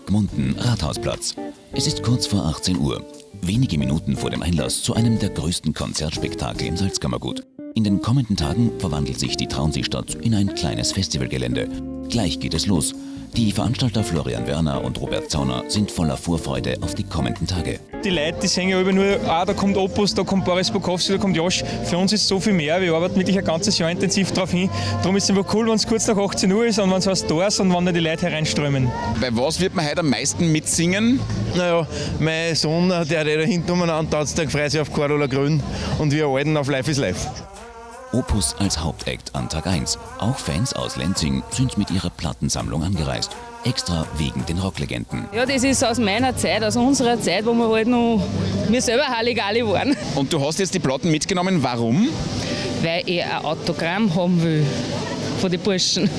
Gmunden, Rathausplatz. Es ist kurz vor 18 Uhr. Wenige Minuten vor dem Einlass zu einem der größten Konzertspektakel im Salzkammergut. In den kommenden Tagen verwandelt sich die Traunseestadt in ein kleines Festivalgelände. Gleich geht es los. Die Veranstalter Florian Werner und Robert Zauner sind voller Vorfreude auf die kommenden Tage. Die Leute, die sehen ja immer nur, da kommt Opus, da kommt Boris Bukowski, da kommt Josh. Für uns ist so viel mehr. Wir arbeiten wirklich ein ganzes Jahr intensiv darauf hin. Darum ist es einfach cool, wenn es kurz nach 18 Uhr ist und wenn es heißt Doors und wenn dann die Leute hereinströmen. Bei was wird man heute am meisten mitsingen? Naja, mein Sohn, der da hinten umeinander tanzt, der freut sich auf Carola Grün und wir Alten auf Life is Life. Opus als Hauptakt an Tag 1. Auch Fans aus Lenzing sind mit ihrer Plattensammlung angereist. Extra wegen den Rocklegenden. Ja, das ist aus meiner Zeit, aus unserer Zeit, wo wir halt noch wir selber Halligalli waren. Und du hast jetzt die Platten mitgenommen, warum? Weil ich ein Autogramm haben will von den Burschen.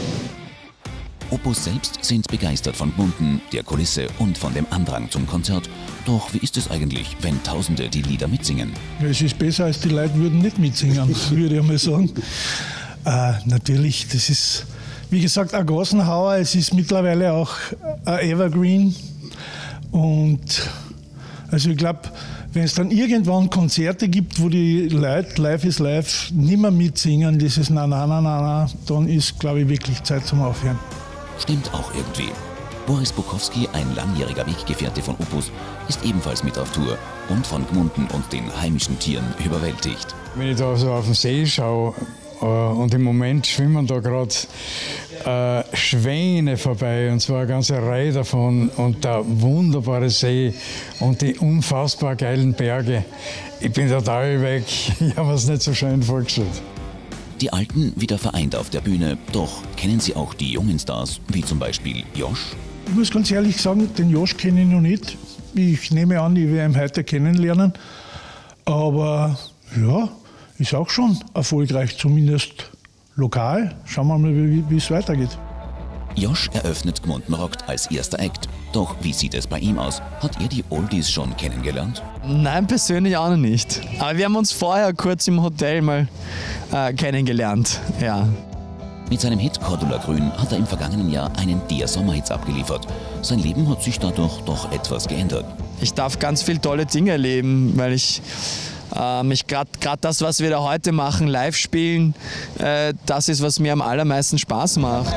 Opus selbst sind begeistert von Gmunden, der Kulisse und von dem Andrang zum Konzert. Doch wie ist es eigentlich, wenn Tausende die Lieder mitsingen? Es ist besser, als die Leute würden nicht mitsingen, würde ich mal sagen. Natürlich, das ist, wie gesagt, ein Gassenhauer. Es ist mittlerweile auch ein Evergreen. Und also ich glaube, wenn es dann irgendwann Konzerte gibt, wo die Leute Life is Life nicht mehr mitsingen, dieses Na, na, na, na, na, dann ist, glaube ich, wirklich Zeit zum Aufhören. Stimmt auch irgendwie. Boris Bukowski, ein langjähriger Weggefährte von Opus, ist ebenfalls mit auf Tour und von Gmunden und den heimischen Tieren überwältigt. Wenn ich da so auf den See schaue und im Moment schwimmen da gerade Schwäne vorbei, und zwar eine ganze Reihe davon, und der wunderbare See und die unfassbar geilen Berge. Ich bin total weg. Ich habe es nicht so schön vorgestellt. Die Alten wieder vereint auf der Bühne, doch kennen Sie auch die jungen Stars, wie zum Beispiel Josh? Ich muss ganz ehrlich sagen, den Josh kenne ich noch nicht. Ich nehme an, ich werde ihn heute kennenlernen. Aber ja, ist auch schon erfolgreich, zumindest lokal. Schauen wir mal, wie es weitergeht. Josh eröffnet Gmunden rockt als erster Act. Doch wie sieht es bei ihm aus? Hat er die Oldies schon kennengelernt? Nein, persönlich auch noch nicht. Aber wir haben uns vorher kurz im Hotel mal kennengelernt. Ja. Mit seinem Hit Cordula Grün hat er im vergangenen Jahr einen der Sommerhits abgeliefert. Sein Leben hat sich dadurch doch etwas geändert. Ich darf ganz viele tolle Dinge erleben, weil ich mich gerade das, was wir da heute machen, live spielen, das ist, was mir am allermeisten Spaß macht.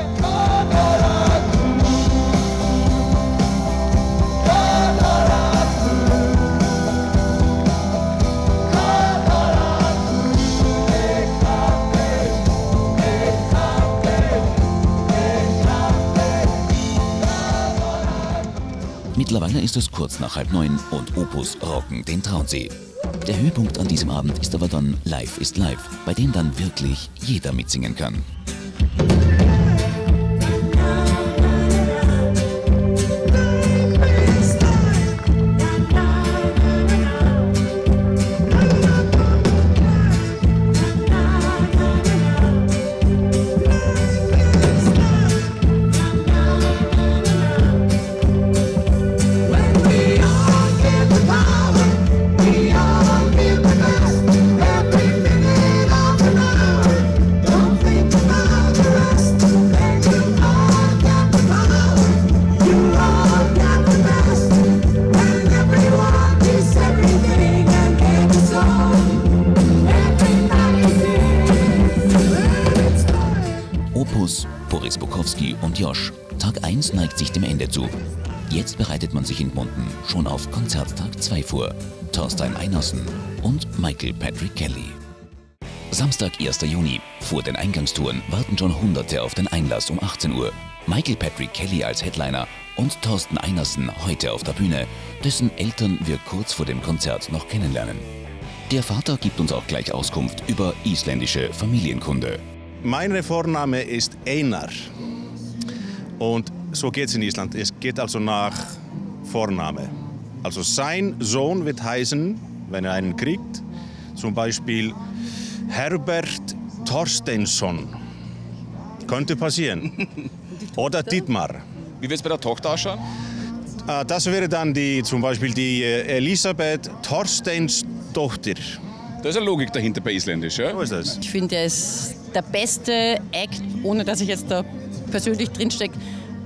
Mittlerweile ist es kurz nach 8:30 und Opus rocken den Traunsee. Der Höhepunkt an diesem Abend ist aber dann Life is Life, bei dem dann wirklich jeder mitsingen kann. Opus, Boris Bukowski und Josh. Tag 1 neigt sich dem Ende zu. Jetzt bereitet man sich in Gmunden schon auf Konzerttag 2 vor. Thorstein Einersen und Michael Patrick Kelly. Samstag, 1. Juni. Vor den Eingangstouren warten schon Hunderte auf den Einlass um 18 Uhr. Michael Patrick Kelly als Headliner und Thorsten Einersen heute auf der Bühne, dessen Eltern wir kurz vor dem Konzert noch kennenlernen. Der Vater gibt uns auch gleich Auskunft über isländische Familienkunde. Mein Vorname ist Einar und so geht es in Island. Es geht also nach Vorname. Also sein Sohn wird heißen, wenn er einen kriegt, zum Beispiel Herbert Thorsteinsson. Könnte passieren. Oder Dietmar. Wie wird es bei der Tochter ausschauen? Das wäre dann zum Beispiel die Elisabeth Thorsteinsdottir. Da ist eine Logik dahinter bei Isländisch, ja? So ist das. Ich finde, er ist der beste Act, ohne dass ich jetzt da persönlich drinstecke,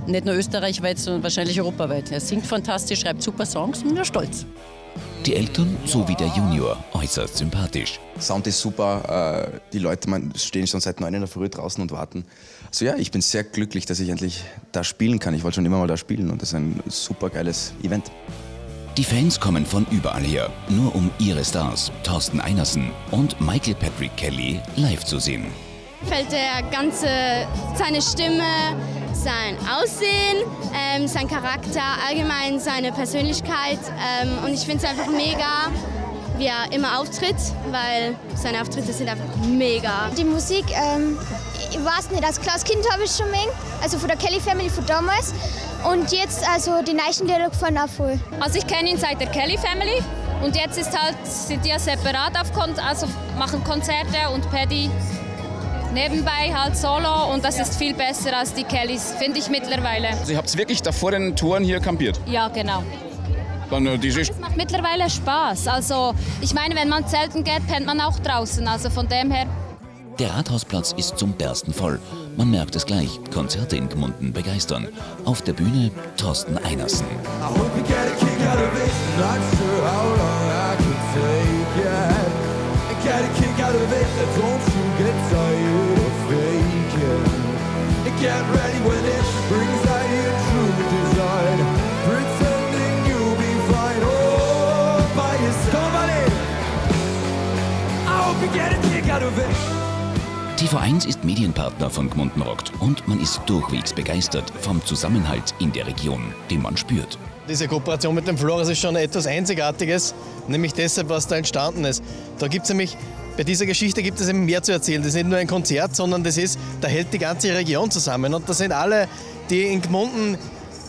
nicht nur österreichweit, sondern wahrscheinlich europaweit. Er singt fantastisch, schreibt super Songs und wir sind stolz. Die Eltern sowie der Junior äußerst sympathisch. Sound ist super, die Leute stehen schon seit 9 in der Früh draußen und warten. Also ja, ich bin sehr glücklich, dass ich endlich da spielen kann. Ich wollte schon immer mal da spielen und das ist ein super geiles Event. Die Fans kommen von überall her, nur um ihre Stars, Thorsten Einersen und Michael Patrick Kelly, live zu sehen. Gefällt seine Stimme, sein Aussehen, sein Charakter, allgemein seine Persönlichkeit. Und ich finde es einfach mega, wie er immer auftritt, weil seine Auftritte sind einfach mega. Die Musik, ich weiß nicht, als kleines Kind habe ich schon mehr, also von der Kelly Family von damals. Und jetzt, also die neuen Lieder gefallen auch voll. Also ich kenne ihn seit der Kelly Family und jetzt sind die separat also machen Konzerte und Paddy nebenbei halt solo und das ist viel besser als die Kellys, finde ich mittlerweile. Also ihr habt es wirklich da vor den Toren hier kampiert? Ja, genau. Das macht mittlerweile Spaß. Also ich meine, wenn man zelten geht, pennt man auch draußen. Also von dem her. Der Rathausplatz ist zum Bersten voll. Man merkt es gleich, Konzerte in Gmunden begeistern. Auf der Bühne Thorsten Einersen. TV1 ist Medienpartner von Gmunden rockt und man ist durchwegs begeistert vom Zusammenhalt in der Region, den man spürt. Diese Kooperation mit dem Flores ist schon etwas Einzigartiges, nämlich deshalb, was da entstanden ist. Da gibt's nämlich, bei dieser Geschichte gibt es eben mehr zu erzählen. Das ist nicht nur ein Konzert, sondern da hält die ganze Region zusammen. Und da sind alle, die in Gmunden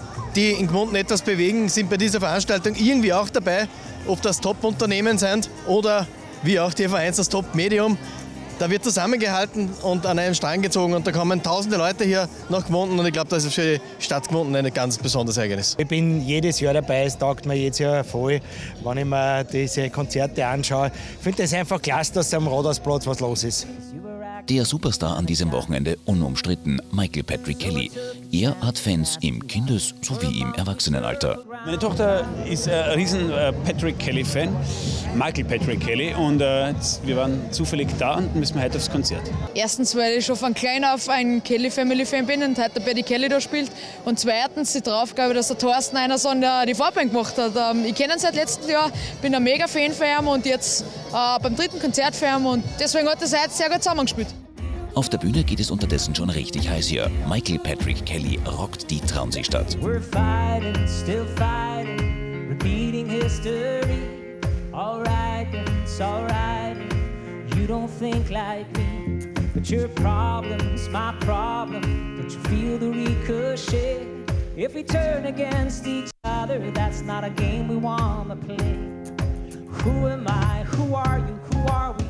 etwas bewegen, sind bei dieser Veranstaltung irgendwie auch dabei, ob das Top-Unternehmen sind oder wie auch TV1 das Top-Medium. Da wird zusammengehalten und an einen Strang gezogen und da kommen tausende Leute hier nach Gmunden und ich glaube, das ist für die Stadt Gmunden ein ganz besonderes Ereignis. Ich bin jedes Jahr dabei, es taugt mir jedes Jahr voll, wenn ich mir diese Konzerte anschaue. Ich finde es einfach klasse, dass am Rathausplatz was los ist. Der Superstar an diesem Wochenende unumstritten, Michael Patrick Kelly. Er hat Fans im Kindes- sowie im Erwachsenenalter. Meine Tochter ist ein riesen Patrick Kelly-Fan, Michael Patrick Kelly, und wir waren zufällig da und müssen heute aufs Konzert. Erstens, weil ich schon von klein auf ein Kelly-Family-Fan bin und heute Paddy Kelly da spielt. Und zweitens die Draufgabe, dass der Thorsten Einersen die Vorband gemacht hat. Ich kenne ihn seit letztem Jahr, bin ein mega Fan von ihm und jetzt beim 3. Konzert für ihn und deswegen hat das heute sehr gut zusammengespielt. Auf der Bühne geht es unterdessen schon richtig heiß hier. Michael Patrick Kelly rockt die Traunseestadt. We're fighting, still fighting, repeating history. Alright, it's alright. You don't think like me, but your problem's my problem. Don't you feel the ricochet? If we turn against each other, that's not a game we wanna play. Who am I? Who are you? Who are we?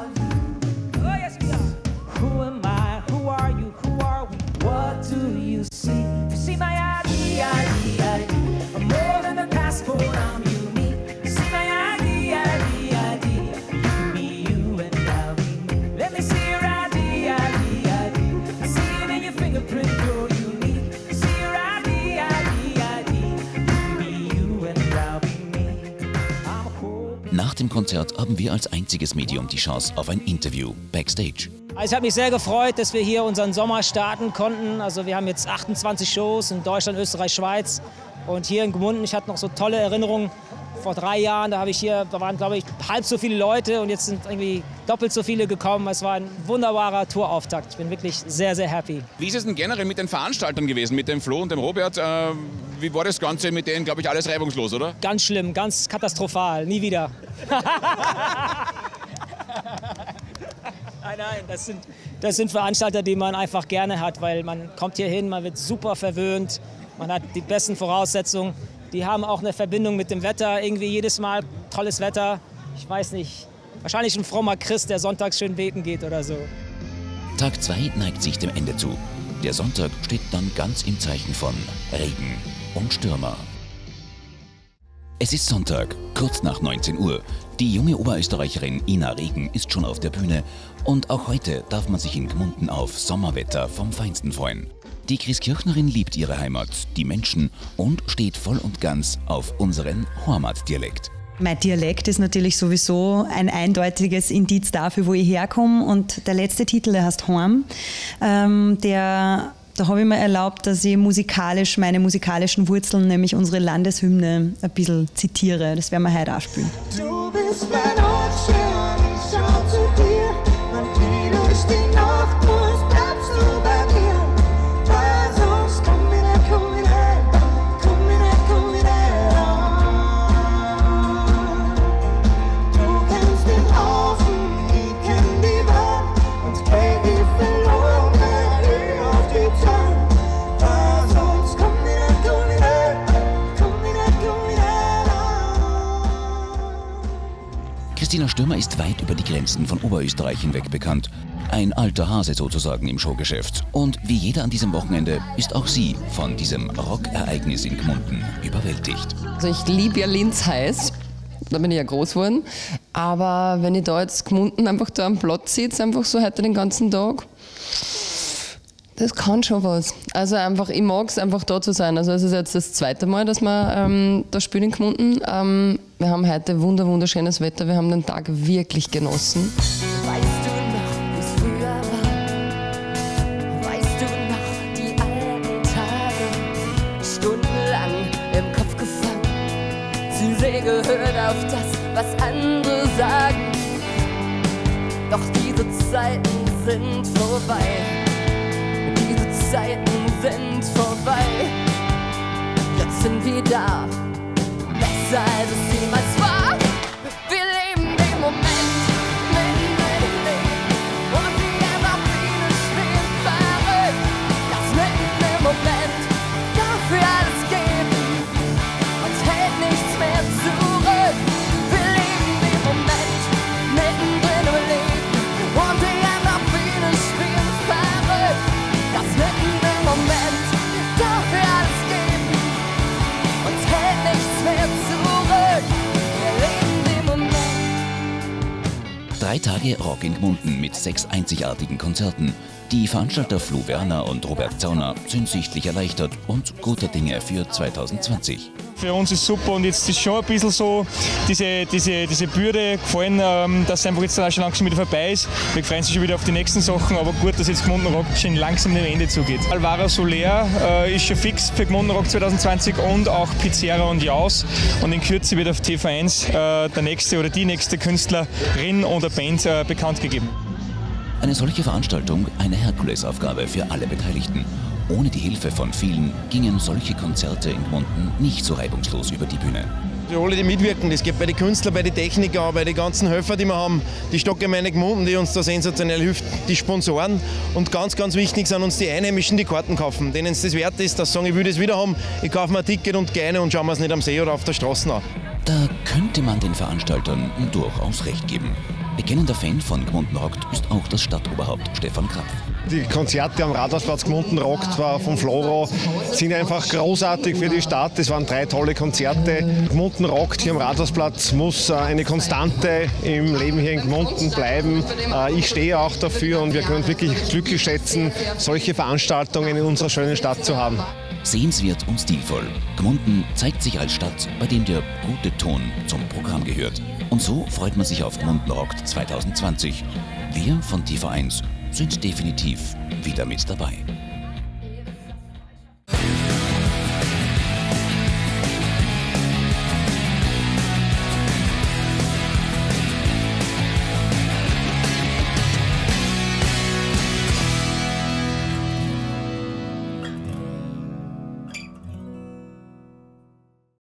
Oh yes, we are. Who am I? Who are you? Who are we? What do you see? You see my ID. I'm more than a passport, I'm unique. You see my ID. You can be you and I'll be me. Let me see your ID. I see it in your fingerprint, you're unique. You see your ID. You can be you and I'll be me. Nach dem Konzert haben wir als einziges Medium die Chance auf ein Interview backstage. Also ich habe mich sehr gefreut, dass wir hier unseren Sommer starten konnten. Also wir haben jetzt 28 Shows in Deutschland, Österreich, Schweiz und hier in Gmunden. Ich hatte noch so tolle Erinnerungen. Vor 3 Jahren, da waren, glaube ich, halb so viele Leute und jetzt sind irgendwie doppelt so viele gekommen. Es war ein wunderbarer Tourauftakt. Ich bin wirklich sehr, sehr happy. Wie ist es denn generell mit den Veranstaltern gewesen, mit dem Flo und dem Robert? Wie war das Ganze mit denen, glaube ich, alles reibungslos, oder? Ganz schlimm, ganz katastrophal, nie wieder. Nein, das sind Veranstalter, die man einfach gerne hat, weil man kommt hier hin, man wird super verwöhnt, man hat die besten Voraussetzungen. Die haben auch eine Verbindung mit dem Wetter, irgendwie jedes Mal tolles Wetter. Ich weiß nicht, wahrscheinlich ein frommer Christ, der sonntags schön beten geht oder so. Tag 2 neigt sich dem Ende zu. Der Sonntag steht dann ganz im Zeichen von Regen und Stürmer. Es ist Sonntag, kurz nach 19 Uhr. Die junge Oberösterreicherin Ina Regen ist schon auf der Bühne und auch heute darf man sich in Gmunden auf Sommerwetter vom Feinsten freuen. Die Christkirchnerin liebt ihre Heimat, die Menschen und steht voll und ganz auf unseren Heimatdialekt. Mein Dialekt ist natürlich sowieso ein eindeutiges Indiz dafür, wo ich herkomme. Und der letzte Titel, der heißt Heim. Da habe ich mir erlaubt, dass ich meine musikalischen Wurzeln, nämlich unsere Landeshymne, ein bisschen zitiere. Das werden wir heute auch spielen. Du bist mein Ortstern, ich schau zu dir. Und wie durch die Nacht durch bleibst du bei mir. Weil sonst komm wieder, komm wieder, komm wieder, komm wieder. Du kennst den Hafen, ich kenn die Welt. Und geh wie verloren, wenn ich auf die Zeit. Weil sonst komm wieder, komm wieder, komm wieder, komm wieder. Christina Stürmer ist weit über die Grenzen von Oberösterreich hinweg bekannt. Ein alter Hase sozusagen im Showgeschäft. Und wie jeder an diesem Wochenende ist auch sie von diesem Rockereignis in Gmunden überwältigt. Also ich liebe ja Linz heiß, da bin ich ja groß geworden. Aber wenn ich da jetzt Gmunden einfach da am Platz sitze, einfach so heute den ganzen Tag, das kann schon was. Also einfach, ich mag es einfach da zu sein. Also es ist jetzt das zweite Mal, dass wir da spielen in Gmunden. Wir haben heute wunderschönes Wetter, wir haben den Tag wirklich genossen. Weißt du noch, wie es früher war? Weißt du noch, die alten Tage? Stundenlang im Kopf gefangen, zu sehr gehört auf das, was andere sagen. Doch diese Zeiten sind vorbei. Diese Zeiten sind vorbei. Jetzt sind wir da, besser als es jemals war. Wir leben den Moment, mitten im Leben. Und die Endorphine spielen verrückt. Das mitten im Moment, dafür alles geben. Uns hält nichts mehr zurück. Wir leben den Moment, mittendrin im Leben. Und die Endorphine spielen verrückt. Das mitten im Moment, dafür alles geben. Uns hält nichts mehr zurück. Wir leben den Moment. 3 Tage Rock in Gmunden mit 6 einzigartigen Konzerten. Die Veranstalter Flo Werner und Robert Zauner sind sichtlich erleichtert und guter Dinge für 2020. Für uns ist super und jetzt ist schon ein bisschen so diese Bürde gefallen, dass es einfach jetzt schon langsam wieder vorbei ist. Wir freuen uns schon wieder auf die nächsten Sachen, aber gut, dass jetzt Gmunden Rock schon langsam dem Ende zugeht. Alvaro Soler ist schon fix für Gmunden Rock 2020 und auch Pizzera und Jaus. Und in Kürze wird auf TV1 der nächste oder die nächste Künstlerin oder Band bekannt gegeben. Eine solche Veranstaltung eine Herkulesaufgabe für alle Beteiligten. Ohne die Hilfe von vielen gingen solche Konzerte in Gmunden nicht so reibungslos über die Bühne. Für alle, die mitwirken, das geht bei den Künstlern, bei den Technikern, bei den ganzen Helfern, die wir haben, die Stockgemeinde Gmunden, die uns da sensationell hilft, die Sponsoren. Und ganz wichtig sind uns die Einheimischen, die Karten kaufen, denen es das wert ist, dass sie sagen, ich will das wieder haben, ich kaufe mir ein Ticket und gehe rein und schauen wir es nicht am See oder auf der Straße an. Da könnte man den Veranstaltern durchaus recht geben. Bekennender Fan von Gmunden rockt ist auch das Stadtoberhaupt Stefan Krapf. Die Konzerte am Rathausplatz Gmunden rockt von Floro sind einfach großartig für die Stadt. Es waren 3 tolle Konzerte. Gmunden rockt hier am Rathausplatz muss eine Konstante im Leben hier in Gmunden bleiben. Ich stehe auch dafür und wir können uns wirklich glücklich schätzen, solche Veranstaltungen in unserer schönen Stadt zu haben. Sehenswert und stilvoll. Gmunden zeigt sich als Stadt, bei dem der gute Ton zum Programm gehört. Und so freut man sich auf Gmunden rockt 2020. Wir von TV1 sind definitiv wieder mit dabei.